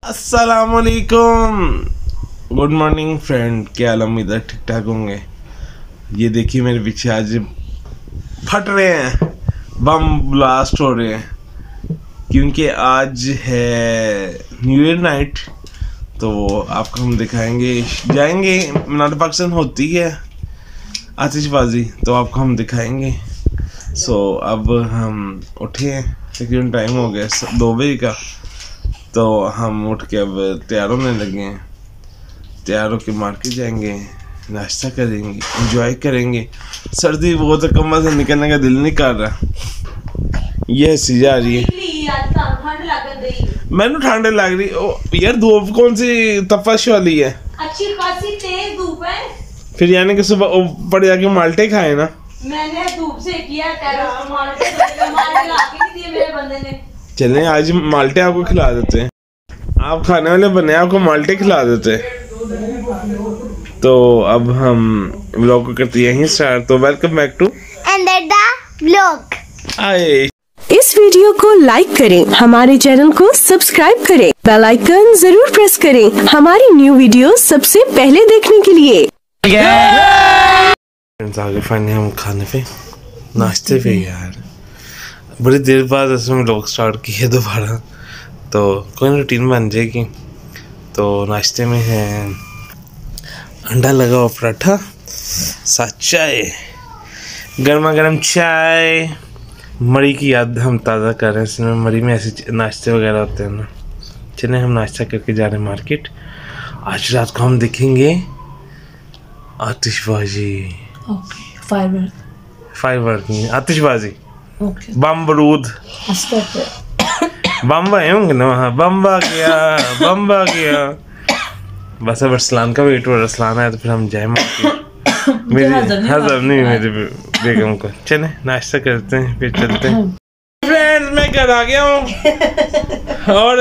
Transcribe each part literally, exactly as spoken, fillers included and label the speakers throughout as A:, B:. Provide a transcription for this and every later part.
A: अस्सलामुअलैकुम, good morning friend. क्या हाल, उम्मीद है ठीक ठाक होंगे। ये देखिए मेरे पीछे आज फट रहे हैं, बम ब्लास्ट हो रहे हैं क्योंकि आज है न्यू ईयर नाइट। तो आपको हम दिखाएंगे, जाएंगे मीनार पाकिस्तान होती है आतिशबाजी, तो आपको हम दिखाएंगे। सो so, अब हम उठे हैं, तकरीबन टाइम हो गया दो बजे का। तो हम उठ के अब तैयार होने लगे हैं। तैयार होके मार्केट जाएंगे, नाश्ता करेंगे, एंजॉय करेंगे। सर्दी बहुत है, कमरे से निकलने का दिल नहीं कर रहा। ये हंसी जा रही है, मैंने ठंड लग रही। ओ यार, धूप कौन सी तपश वाली है,
B: अच्छी खासी तेज धूप है।
A: फिर यानी कि सुबह ऊपर जाके माल्टे खाए ना।
B: मैंने धूप से किया टेरेस माल्टे, माल्टे ला के नहीं दिए मेरे बंदे ने।
A: चलें आज माल्टे आपको खिला देते हैं। आप खाने वाले बने, आपको माल्टे खिला देते हैं। तो अब हम व्लॉग को करते हैं स्टार्ट। तो वेलकम बैक टू
C: अंदर व्लॉग।
A: आए
D: इस वीडियो को लाइक करें, हमारे चैनल को सब्सक्राइब करें, बेल आइकन जरूर प्रेस करें हमारी न्यू वीडियो सबसे पहले देखने के लिए।
A: आगे फाइनली हम खाने पे, नाश्ते पे यार बड़ी देर बाद इसमें व्लॉग स्टार्ट किए दोबारा। तो कोई रूटीन बन जाएगी। तो नाश्ते में है अंडा लगा हुआ पराठा, साथ चाय, गर्मा गर्म चाय। मरी की याद हम ताज़ा कर रहे हैं, इसमें मरी में ऐसे नाश्ते वगैरह होते हैं ना। चले हम नाश्ता करके जा रहे हैं मार्केट। आज रात को हम देखेंगे आतिशबाजी।
B: ओके, फायर
A: फायर की आतिशबाजी,
B: ओके,
A: बम बारूद, बम आए होंगे ना वहाँ। बम आ गया, बम आ गया। बस अब अरसलान का वेट हो रहा, अरसलान आया तो फिर हम जाए मार्केट। मेरी हजम नहीं मेरी बेगम को। चले नाश्ता करते हैं फिर चलते हैं। फ्रेंड्स, मैं घर आ गया हूँ और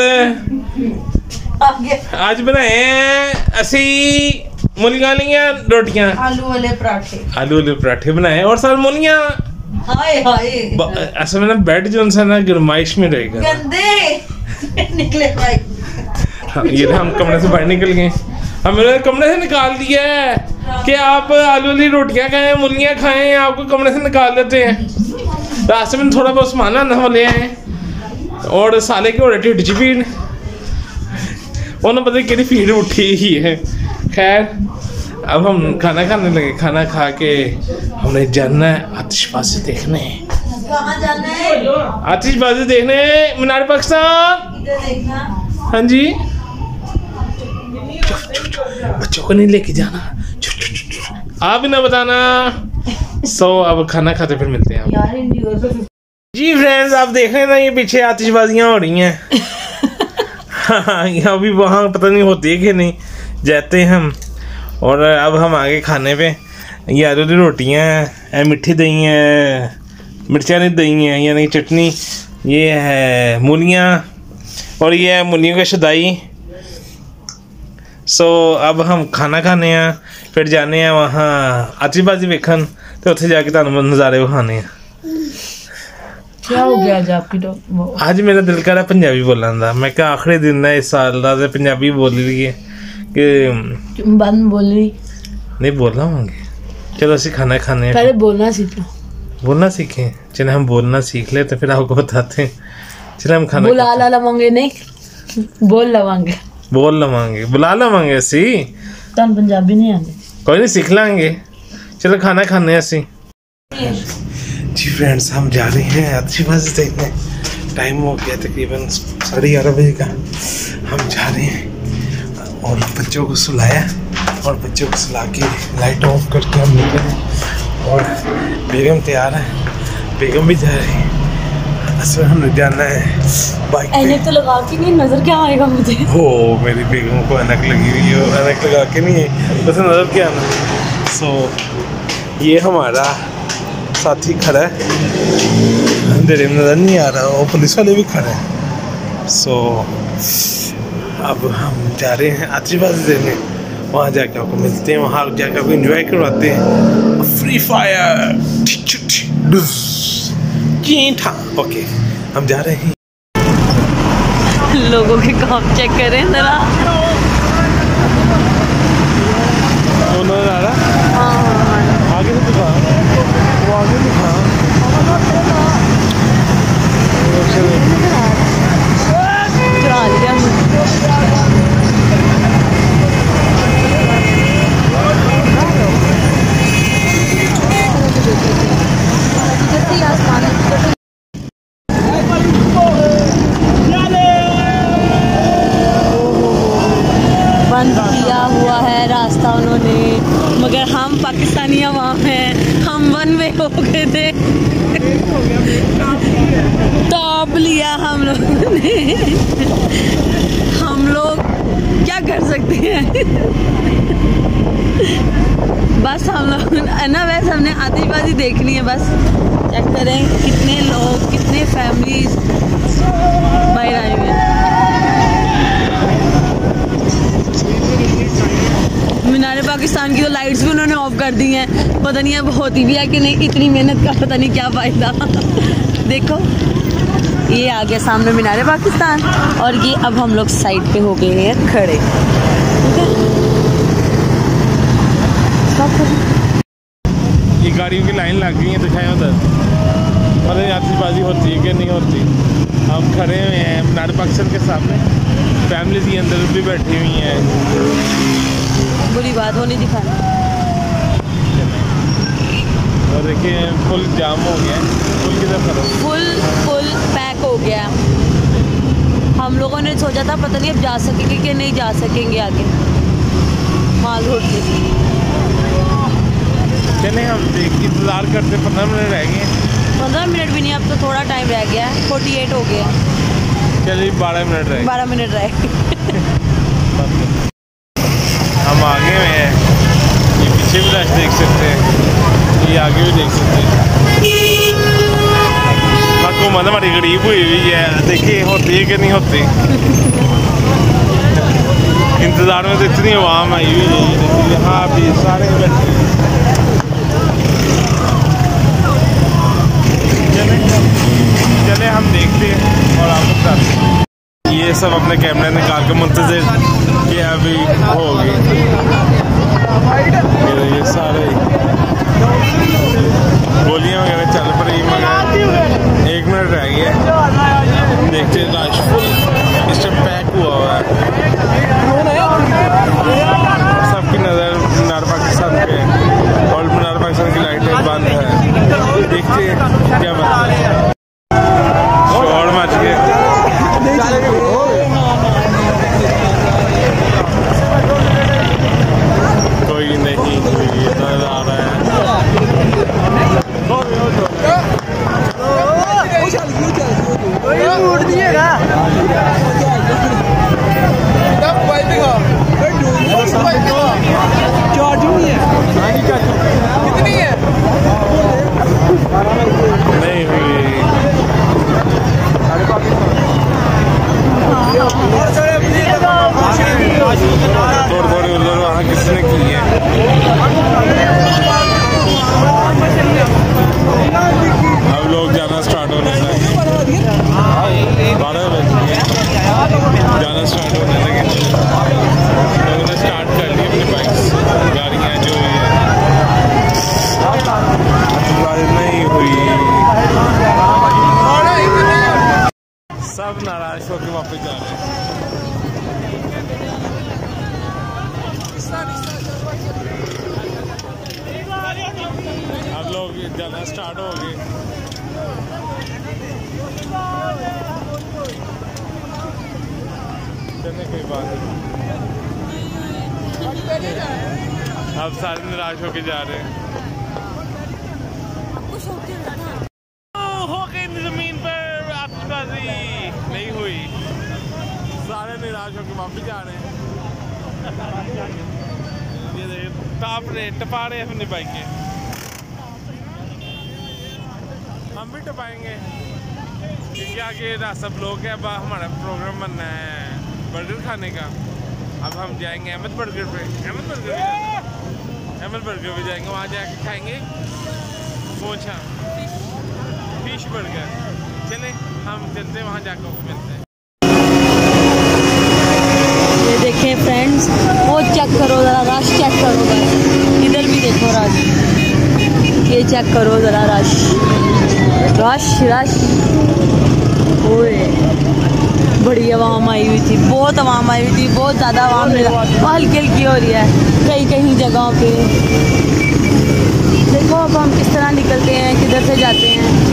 A: आज बनाए हैं असी मूलियां लियां रोटियां,
B: आलू वाले पराठे,
A: आलू वाले पराठे बनाए और साथ मूलियां।
B: हाय हाय,
A: असल में ना बेड जो सा ना गरमाइश में रहेगा,
B: गंदे निकले भाई।
A: हाँ, ये हम कमरे से बाहर निकल गए। हमें कमरे से निकाल दिया है कि आप आलू वाली रोटियां खाएं, मूलियां खाएं, आपको कमरे से निकाल देते हैं। रास्ते में थोड़ा बहुत सामान आना ले आए और साले के और ढिड च पीड़, उन्होंने पता कि फीड उठी ही है। खैर, अब हम खाना खाने लगे। खाना खा के हमने जाना है आतिशबाजी देखने।
B: कहाँ जाना है?
A: आतिशबाजी देखने मीनार पाकिस्तान।
B: देखना।
A: हाँ जी, बच्चों को नहीं लेके जाना, आप भी ना बताना। सो अब खाना खाते फिर मिलते हैं
B: यार इन
A: जी। फ्रेंड्स, आप देख रहे हैं ना, ये पीछे आतिशबाजियाँ हो रही हैं। हाँ, यहाँ भी वहाँ पता नहीं होती है कि नहीं, जाते हैं हम। और अब हम आगे खाने पे, ये आलू की रोटियाँ हैं, मिठी दही है, मिर्चा नहीं दही है यानी चटनी, ये है मूलियाँ और ये है मूलियों का शदाई। सो अब हम खाना खाने हैं, फिर जाने हैं वहाँ आतिशबाजी वेखन, तो उत्थे जाके तुहानू नज़ारे विखाने हैं।
B: क्या हो गया आज आपकी तो?
A: आज मेरा दिल कर रहा पंजाबी बोलने का। मैं क्या आखिरी दिन है इस साल का, तो पंजाबी बोल रही है कि
B: बंद बोलनी
A: नहीं बोलना होंगे। चलो असं खाना खाने,
B: पहले बोलना सीखो,
A: बोलना सीखें। चलो हम बोलना सीख ले तो फिर आपको बताते हैं। चलो हम खाना
B: बुला ला लवांगे, नहीं बोल लवांगे,
A: बोल लवांगे, बुला लवांगे असी।
B: तुम पंजाबी नहीं आती?
A: कोई नहीं, सीख लांगे। चलो खाना खाने असी जी। फ्रेंड्स, हम जा रहे हैं आतिशबाजी देखने। टाइम हो गया तकरीबन साढ़े ग्यारह बजे का। हम जा रहे हैं और बच्चों को सुलाया और बच्चों को सुला के लाइट ऑफ करके हम निकले। और बेगम तैयार है, बेगम भी जा रही है। असल में हमने जाना है बाइक पे।
B: ऐनक तो लगा के नहीं, नजर क्या आएगा मुझे?
A: हो, मेरी बेगम को ऐनक लगी हुई है, ऐनक लगा के नहीं है, बस नजर क्या आना। सो ये हमारा साथी खड़ा है, अंधेरे में नजर नहीं आ रहा, और पुलिस वाले भी खड़े हैं। सो अब हम जा रहे हैं आतिशबाजी देने। वहाँ जाके आपको मिलते हैं, वहाँ जाके आपको एंजॉय करवाते हैं। फ्री फायर ओके, हम जा रहे हैं।
B: लोगों के काम चेक करें जरा।
A: दोनों आ रहा
B: हाँ
A: आगे से दिखा, वो आगे दिखा।
B: चुरा लिया। बंद किया हुआ है रास्ता उन्होंने, मगर हम पाकिस्तानी अवाम हैं, हम वन वे हो गए थे। टॉप लिया हम लोगों ने। हम लोग क्या कर सकते हैं। बस हम लोग ना, वैसे हमने आतिशबाजी देखनी है। बस चेक करें कितने लोग, कितने फैमिलीज बाहर आए हुए हैं। मीनार पाकिस्तान की तो लाइट्स भी उन्होंने ऑफ कर दी हैं। पता नहीं अब होती भी है कि नहीं, इतनी मेहनत का पता नहीं क्या फायदा। देखो ये आ गया सामने मीनार पाकिस्तान, और ये अब हम लोग साइड पे हो गए हैं खड़े।
A: ये गाड़ियों की लाइन लग गई है, दिखाएं उधर। पता नहीं आतिशबाजी होती है कि नहीं होती। हम खड़े हुए हैं मीनार पाकिस्तान के सामने, फैमिलीज ये अंदर भी बैठी हुई हैं।
B: बुरी बात वो नहीं दिखाना।
A: और देखिए फुल जाम हो गया है। फुल की तरफ करो।
B: फुल फुल पैक हो गया। हम लोगों ने सोचा था पता नहीं अब जा सकेंगे कि नहीं जा सकेंगे आगे माल रोड से।
A: चले हम देख इंतज़ार करते, पंद्रह मिनट रह गए।
B: पंद्रह मिनट भी नहीं, अब तो थोड़ा टाइम रह गया है। फोर्टी एट हो गया।
A: चलिए बारह मिनट रह गए।
B: बारह मिनट रह गए।
A: हम आगे में हैं। ये पीछे भी रश देख सकते हैं, ये आगे भी देख सकते हैं। हुकूमत हमारी गरीब हुई हुई है, देखिए होती है कि नहीं होती। इंतज़ार में तो इतनी आवाम आई हुई है, यहाँ भी सारे बैठे। चले चले हम देखते हैं और आपको बताते हैं। ये सब अपने कैमरे निकाल कर मुंतज़िर कि अभी होगी। ये सारे गोलियां वगैरह चल पड़ी, मगर एक मिनट रह गया। देखते हैं रश फुल इस टाइम पैक हुआ हुआ है। सबकी नज़र मीनार पाकिस्तान पे है और मीनार पाकिस्तान की लाइटें बंद है। देखते हैं क्या बनता है। शोर मच गया। कोई नहीं नजर आ रहा है। नहीं हुई। थोड़ी थोड़ी उधर वहाँ किसने की है। अब लोग जाना स्टार्ट होने लगे। बारह बज गए, जाना स्टार्ट होने लगे। लोगों ने स्टार्ट कर ली अपनी बाइक्स, गाड़ियाँ जो हुई है। नहीं हुई, सब नाराज होकर वापस जा रहे हैं। अब लोग जाना स्टार्ट हो गए। चलने कोई बात नहीं। अब सारे निराश होके जा रहे हैं। हो गई जमीन पर आतिशबाजी नहीं हुई, सारे निराश होके वापस जा रहे हैं। ये देखिए टॉप रहे टपा रहे अपनी बाइकें। हम भी टपाएंगे क्योंकि आगे ना सब लोग हैं। अब हमारा प्रोग्राम बनना है बर्गर खाने का। अब हम जाएंगे अहमद बर्गर पे। अहमद बर्गर भी जाएंगे, अहमद बर्गर भी जाएंगे। वहाँ जाके खाएंगे पोछा फिश बर्गर। चले हम चलते हैं वहाँ जाकर मिलते हैं।
B: चेक करो ज़रा रश रश रश। ओए बड़ी आवाम आई हुई थी, बहुत आवाम आई हुई थी, बहुत ज़्यादा आवाम हल्की हल्की हो रही है कई कई जगहों पे। देखो अब हम किस तरह निकलते हैं, किधर से जाते हैं।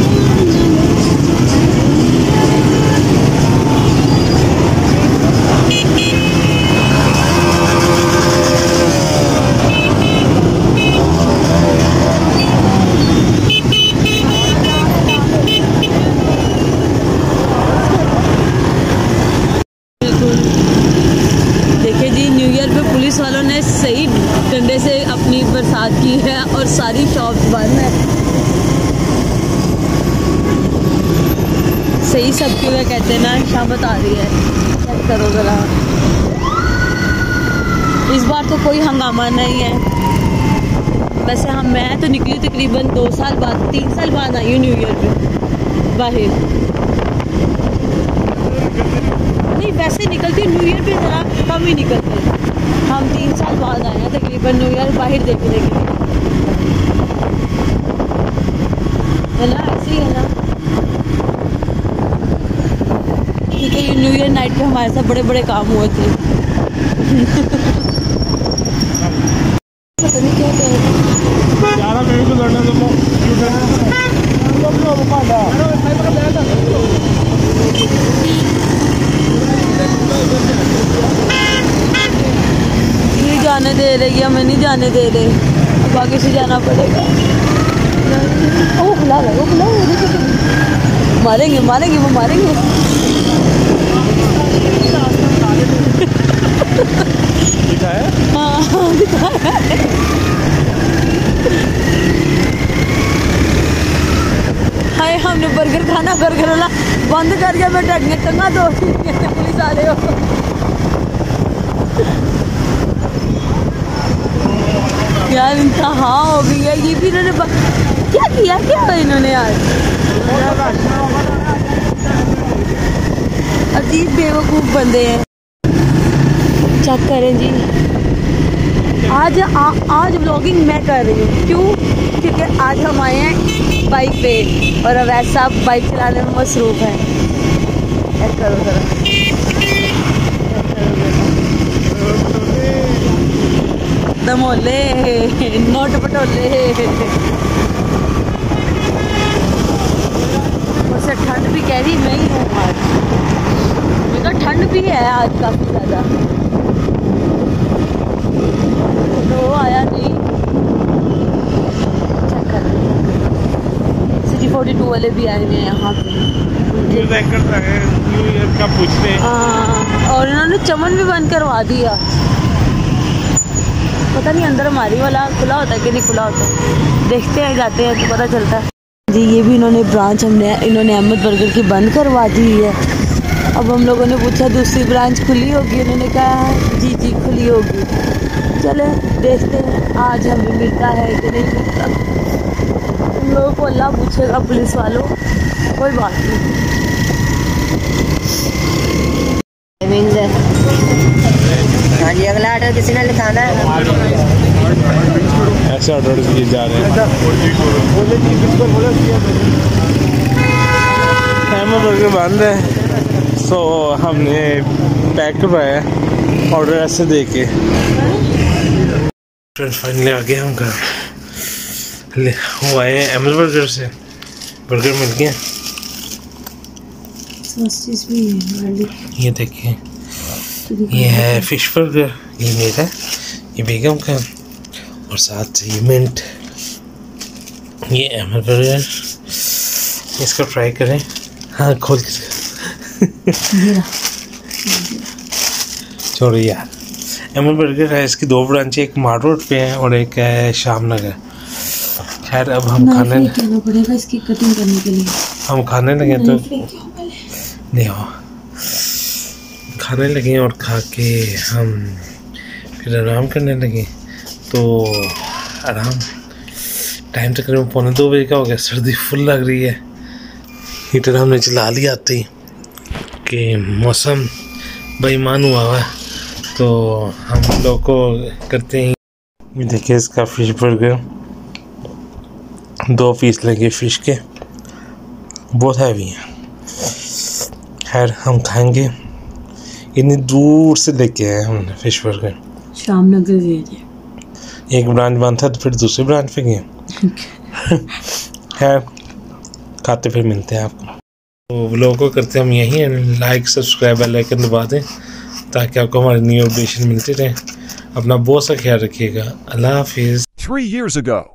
B: देखिए जी, न्यू ईयर पे पुलिस वालों ने सही डंडे से अपनी बरसात की है और सारी शॉप्स बंद है। सही सब क्यों कहते हैं ना, शामत आ रही है। चेक करो जरा, इस बार तो कोई हंगामा नहीं है। वैसे हम मैं तो निकली तकरीबन दो साल बाद तीन साल बाद आई हूँ न्यू ईयर पे बाहर। नहीं वैसे निकलती न्यू ईयर पे ज़रा कम ही निकलते हैं। हम तीन साल बाद आए हैं तकरीबन न्यू ईयर बाहर देखने के लिए, है ना, ऐसे ही है ना। क्योंकि ये न्यू ईयर नाइट पे हमारे साथ बड़े बड़े काम हुए थे। पता नहीं क्या कह रहे थे। नहीं जाने दे रही है, मैं नहीं जाने दे रही, अब आगे से जाना पड़ेगा। ओ खुला है, वो खुला है, मारेंगे मारेंगे वो मारेंगे।
A: दिखाया?
B: हाँ हाँ दिखाया। हाय हमने बर्गर खाना, बर्गर वाला बंद कर दिया। मैं डरने टंगा दो पुलिस आ रहे हो। यार इंतहा हो गई है। ये भी इन्होंने क्या किया क्या इन्होंने आज, अजीब बेवकूफ़ बंदे हैं। चेक करें जी, आज आ, आज व्लॉगिंग मैं कर रही हूँ, क्यों? क्योंकि आज हम आए हैं बाइक पे और अवैध साहब बाइक चलाने में मसरूफ़ है। चेक करो जरा, दमोले नोट पटोले। उससे ठंड भी कह रही मैं ही हूँ आज, मेरा ठंड भी है आज काफ़ी ज़्यादा। तो वो आया नहीं। चेक कर सिटी फोर्टी टू वाले भी आए हुए हैं यहाँ पे,
A: न्यू ईयर का पूछते हैं।
B: हाँ, और इन्होंने चमन भी बंद करवा दिया। पता नहीं अंदर हमारी वाला खुला होता है कि नहीं खुला होता, देखते हैं जाते हैं तो पता चलता है जी। ये भी इन्होंने ब्रांच हमने इन्होंने अहमद बर्गर की बंद करवा दी है। अब हम लोगों ने पूछा दूसरी ब्रांच खुली होगी, उन्होंने कहा जी जी खुली होगी। चले देखते हैं आज हमें मिलता है कि नहीं मिलता। हम लोगों को अल्लाह पूछेगा, पुलिस वालों, कोई बात नहीं।
E: हाँ जी, अगला ऑर्डर किसी ने लिखाना है।
A: ऐसे ऑर्डर किए जा रहे हैं। बर्गर बंद है, सो हमने पैक करवाया ऑर्डर ऐसे दे के। फाइनली आ गए हम घर, वो आए हैं अहमद बर्गर से, बर्गर मिल गया। ये देखिए, ये है फिश बर्गर, ये मेरा, ये बेगम का, और साथ ये मिंट, ये अहमद बर्गर। इसको ट्राई करें। हाँ खोल के छोड़ो यार। अहमद बर्गर है, इसकी दो ब्रांचें, एक मार रोड पे है और एक है शाम नगर। खैर अब हम खाने
B: पड़ेगा इसकी कटिंग करने के लिए।
A: हम खाने लगे तो नहीं हो खाने लगे और खा के हम फिर आराम करने लगे। तो आराम टाइम तकरीबन पौने दो बजे का हो गया। सर्दी फुल लग रही है, हीटर हमने चला लिया आते ही कि मौसम बेईमान हुआ हुआ है। तो हम लोग को करते हैं, ये देखिए इसका फिश बर्गर, दो पीस लेंगे फ़िश के, बहुत हैवी हैं। खैर हम खाएंगे। इतनी दूर से लेके आए हमने फ़िश बर्गर।
B: शाम नगर गए थे,
A: एक ब्रांच बंद था तो फिर दूसरे ब्रांच पे गए। खैर खाते फिर मिलते हैं आपको। तो व्लॉग को करते हम यहीं, लाइक सब्सक्राइब बेल आइकन दबा दें ताकि आपको हमारी न्यू अपडेशन मिलती रहे। अपना बहुत सा ख्याल रखिएगा। अल्लाह हाफिज़।
F: Three years ago,